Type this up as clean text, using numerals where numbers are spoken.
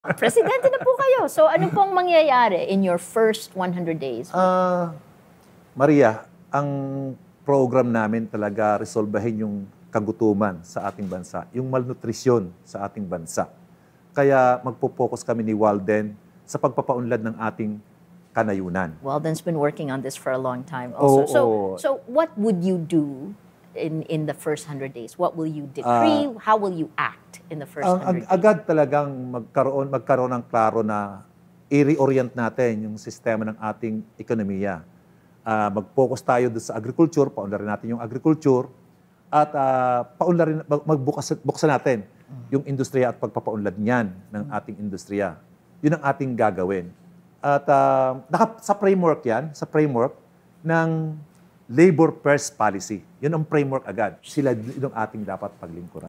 Presidente na po kayo. So ano pong mangyayari in your first 100 days? Maria, ang program namin talaga resolbahin yung kagutuman sa ating bansa, yung malnutrition sa ating bansa. Kaya magpo-focus kami ni Walden sa pagpapaunlad ng ating kanayunan. Walden's been working on this for a long time also. So what would you do in the first 100 days? What will you decree? How will you act in the first 100 days? Agad talagang magkaroon ng klaro na i-reorient natin yung sistema ng ating ekonomiya. Mag-focus tayo doon sa agriculture, paunlarin natin yung agriculture, at buksan natin yung industriya at pagpapaunlad niyan ng ating industriya. Yun ang ating gagawin. At sa framework yan, sa framework ng labor first policy. Yun ang framework agad. Sila yung ating dapat paglingkuran.